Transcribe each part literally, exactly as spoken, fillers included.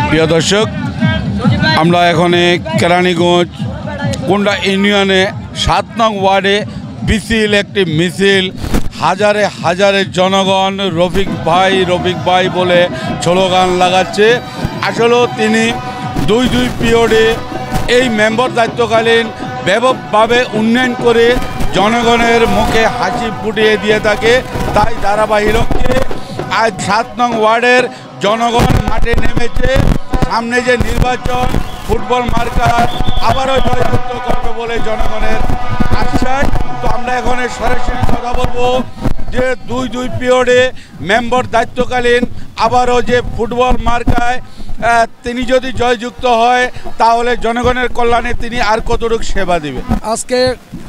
প্রিয় দর্শক, আমরা এখানে কেরানীগঞ্জ কোন্ডা ইউনিয়নে সাত নং ওয়ার্ডে বিশাল একটি মিছিল, হাজারে হাজারে জনগণ রফিক ভাই রফিক ভাই বলে স্লোগান লাগাচ্ছে। আসলেও তিনি দুই দুই পিরিয়ডে এই মেম্বার দায়িত্বকালীন ব্যাপকভাবে উন্নয়ন করে জনগণের মুখে হাসি ফুটিয়ে দিয়ে থাকে। তাই ধারাবাহিককে আজ সাত নং ওয়ার্ডের জনগণ মাঠে নেমেছে। সামনে যে নির্বাচন, ফুটবল মার্কার আবারও জয়যুক্ত করবে বলে জনগণের আশ্বাস। তো আমরা এখানে সরাসরি কথা বলবো যে দুই দুই পিরিয়ডে মেম্বার দায়িত্বকালীন আবারও যে ফুটবল মার্কায় তিনি যদি জয়যুক্ত হয় তাহলে জনগণের কল্যাণে তিনি আর কতটুকু সেবা দিবে। আজকে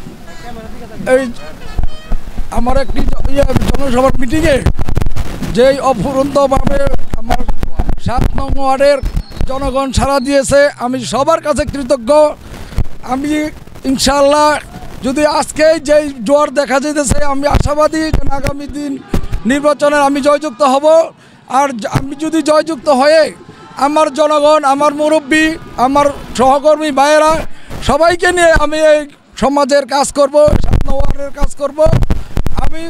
এই আমার একটি জনসভার মিটিংয়ে যেই অফুরন্তভাবে আমার সাত নং ওয়ার্ডের জনগণ সাড়া দিয়েছে, আমি সবার কাছে কৃতজ্ঞ। আমি ইনশাআল্লাহ যদি আজকে যেই জোয়ার দেখা যেতেছে, আমি আশাবাদী যে আগামী দিন নির্বাচনে আমি জয়যুক্ত হব। আর আমি যদি জয়যুক্ত হয়ে আমার জনগণ, আমার মুরব্বী, আমার সহকর্মী ভাইয়েরা সবাইকে নিয়ে আমি এই সমাজের কাজ করব, সাত নং ওয়ার্ডের কাজ করব। আমি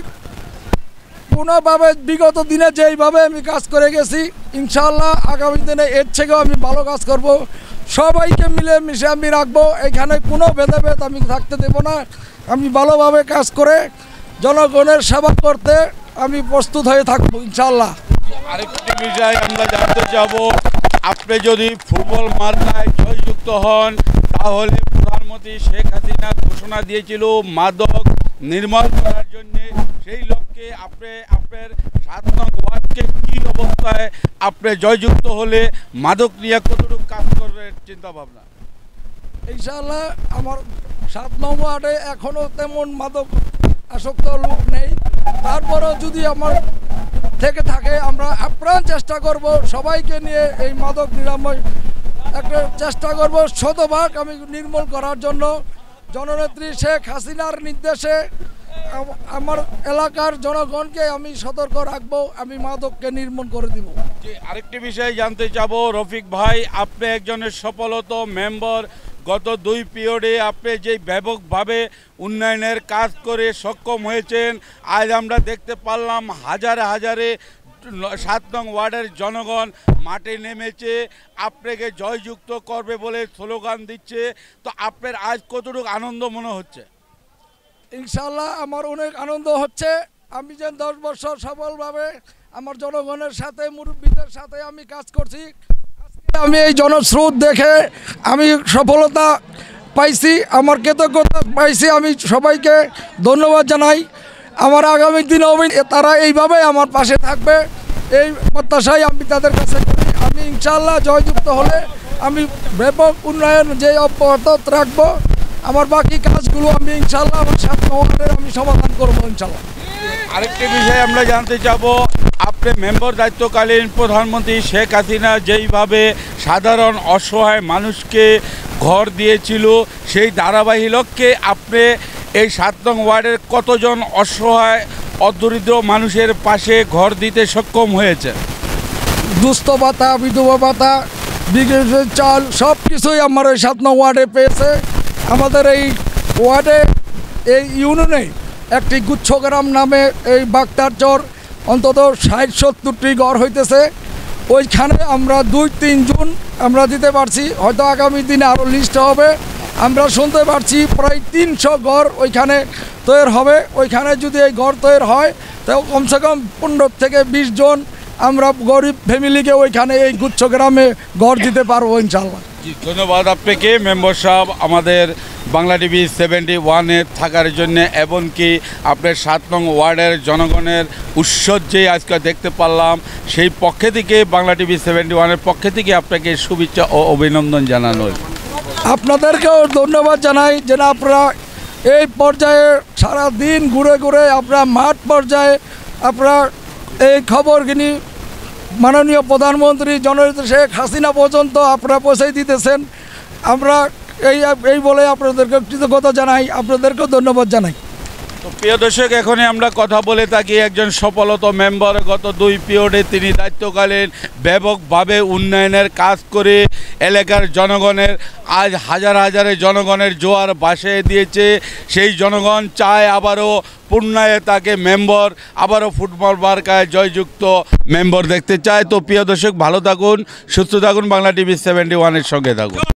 কোনোভাবে বিগত দিনে যেইভাবে আমি কাজ করে গেছি, ইনশাআল্লাহ আগামী দিনে এর থেকেও আমি ভালো কাজ করব। সবাইকে মিলে মিশে আমি রাখবো, এখানে কোনো ভেদাভেদ আমি থাকতে দেব না। আমি ভালোভাবে কাজ করে জনগণের সেবা করতে আমি প্রস্তুত হয়ে থাকবো ইনশাআল্লাহ। আরেকটি বিষয় আমরা জানতে চাব, আপনি যদি ফুটবল মার্কায় জয়যুক্ত হন তাহলে প্রধানমন্ত্রী শেখ হাসিনা ঘোষণা দিয়েছিল মাদক নির্মূল করার জন্য। সেই লক্ষ্যে আপনি আপনার সাত নং ওয়ার্ডকে কী অবস্থায় আপনি জয়যুক্ত হলে মাদক নিয়ে কতটুকু কাজ করবেন চিন্তা ভাবনা? ইনশাআল্লাহ আমার সাত নং ওয়ার্ডে এখনও তেমন মাদক আসক্ত লোক নেই। তারপরেও যদি আমার থেকে থাকে আমরা আপ্রাণ চেষ্টা করব সবাইকে নিয়ে এই মাদক নিরাময় একটা চেষ্টা করব শতভাগ আমি নির্মূল করার জন্য। জননেত্রী শেখ হাসিনার নির্দেশে আমার এলাকার জনগণকে আমি সতর্ক রাখবো, আমি মাদককে নির্মূল করে দিব। আরেকটি বিষয় জানতে চাবো, রফিক ভাই আপনি একজনের সফলত মেম্বার, গত দুই পিরিয়ডে আপনি যে ব্যাপকভাবে উন্নয়নের কাজ করে সক্ষম হয়েছেন। আজ আমরা দেখতে পারলাম হাজারে হাজারে সাত নং ওয়ার্ডের জনগণ মাঠে নেমেছে, আপনাকে জয়যুক্ত করবে বলে স্লোগান দিচ্ছে। তো আপনার আজ কতটুকু আনন্দ মনে হচ্ছে? ইনশাআল্লাহ আমার অনেক আনন্দ হচ্ছে। আমি যে দশ বছর সফলভাবে আমার জনগণের সাথে মুরব্বীদের সাথে আমি কাজ করছি, আমি এই জনস্রোত দেখে আমি সফলতা পাইছি, আমার কৃতজ্ঞতা পাইছি। আমি সবাইকে ধন্যবাদ জানাই। আমার আগামী দিনেও তারা এইভাবে আমার পাশে থাকবে, এই প্রত্যাশাই আমি তাদের কাছে করি। আমি ইনশাআল্লাহ জয়যুক্ত হলে আমি ব্যাপক উন্নয়ন যে অব্যাহত রাখবো। আমার বাকি কাজগুলো আমি ইনশাআল্লাহ আমার সাত নং ওয়ার্ডের আমি সমাধান করবো ইনশাআল্লাহ। আরেকটি বিষয় আমরা জানতে চাব, আপনি মেম্বার দায়িত্বকালীন প্রধানমন্ত্রী শেখ হাসিনা যেইভাবে সাধারণ অসহায় মানুষকে ঘর দিয়েছিল, সেই ধারাবাহিক লক্ষ্যে আপনি এই সাত নং ওয়ার্ডের কতজন অসহায় অদরিদ্র মানুষের পাশে ঘর দিতে সক্ষম হয়েছে? দুস্থ ভাতা, বিধবা ভাতা, বিদেশের চাল সব কিছুই আমার এই সাত নং ওয়ার্ডে পেয়েছে। আমাদের এই ওয়ার্ডে এই ইউনিয়নে একটি গুচ্ছগ্রাম নামে এই বাগতারচর অন্তত ষাট সত্তরটি ঘর হইতেছে। ওইখানে আমরা দুই তিন জুন আমরা দিতে পারছি, হয়তো আগামী দিনে আরও লিস্ট হবে। আমরা শুনতে পারছি প্রায় তিনশো ঘর ওইখানে তৈরি হবে। ওইখানে যদি এই ঘর তৈরি হয় তাও কমসে কম পনেরো থেকে বিশ জন আমরা গরিব ফ্যামিলিকে ওইখানে এই গুচ্ছগ্রামে ঘর দিতে পারবো ইনশাআল্লাহ। ধন্যবাদ আপনাকে মেম্বার সাহেব আমাদের বাংলা টিভি সেভেন্টি ওয়ানে থাকার জন্য, এবং কি আপনার সাত নং ওয়ার্ডের জনগণের উৎসব যে আজকে দেখতে পারলাম, সেই পক্ষে থেকে বাংলা টিভি সেভেন্টি ওয়ানের পক্ষে থেকে আপনাকে শুভেচ্ছা ও অভিনন্দন জানানো। আপনাদেরকেও ধন্যবাদ জানাই যে আপনারা এই পর্যায়ে সারা দিন ঘুরে ঘুরে আপনারা মাঠ পর্যায়ে আপনারা এই খবরগুলি মাননীয় প্রধানমন্ত্রী জননেত্রী শেখ হাসিনা পর্যন্ত আপনারা পৌঁছে দিতেছেন। আমরা এই এই বলে আপনাদেরকে কৃতজ্ঞতা জানাই, আপনাদেরকেও ধন্যবাদ জানাই। তো প্রিয় দর্শক, এখনই আমরা কথা বলে থাকি একজন সফলত মেম্বার। গত দুই পিরিয়ডে তিনি দায়িত্বকালীন ব্যাপকভাবে উন্নয়নের কাজ করে এলাকার জনগণের আজ হাজার হাজারে জনগণের জোয়ার ভাসিয়ে দিয়েছে। সেই জনগণ চায় আবারও পূর্ণায় তাকে মেম্বার, আবারও ফুটবল মার্কায় জয়যুক্ত মেম্বার দেখতে চায়। তো প্রিয় দর্শক, ভালো থাকুন, সুস্থ থাকুন, বাংলা টিভি সেভেন্টি ওয়ানের সঙ্গে থাকুন।